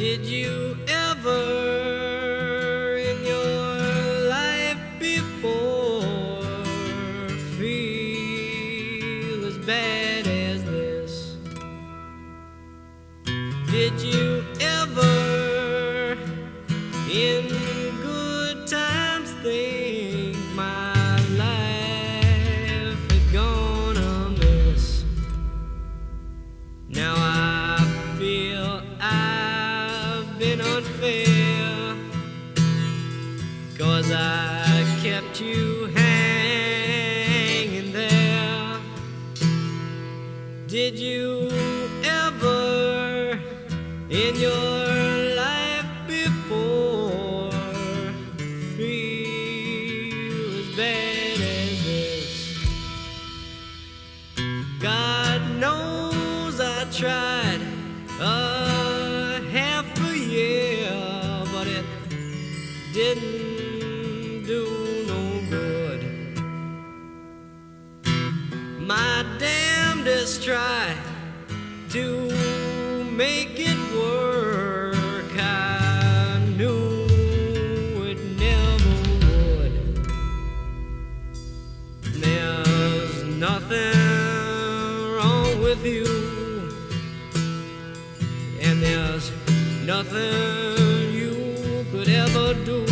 Did you ever in your life before feel as bad as this? Did you ever in good times think my life had gone amiss? Now I feel I've been unfair, 'cause I kept you hanging there. Did you ever in your life before feel as bad as this? God knows I tried half a year, but it didn't do no good. My damnedest try to make it work, I knew it never would. There's nothing wrong with you, and there's nothing you could ever do.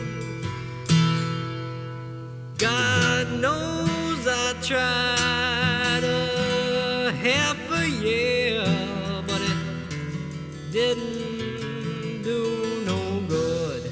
God knows I tried half a year, but it didn't do no good.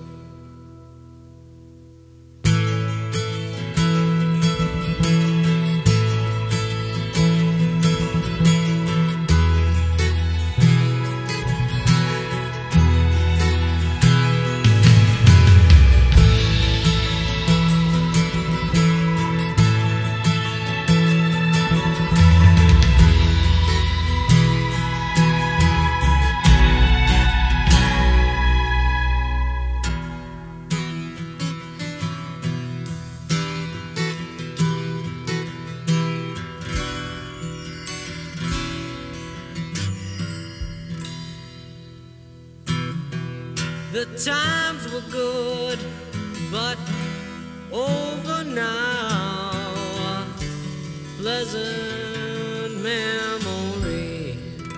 The times were good, but over now. A pleasant memory.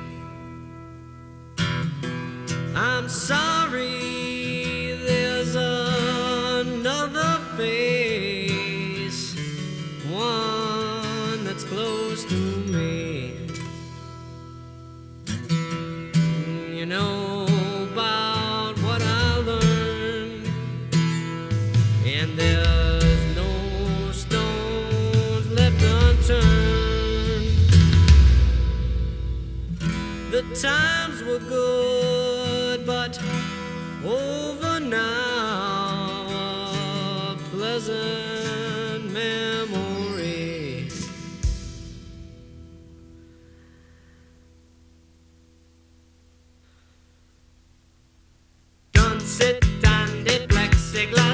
I'm sorry, there's another face, one that's close to me. You know and there's no stones left unturned. The times were good, but over now. A pleasant memory. Don't sit on the plexiglass.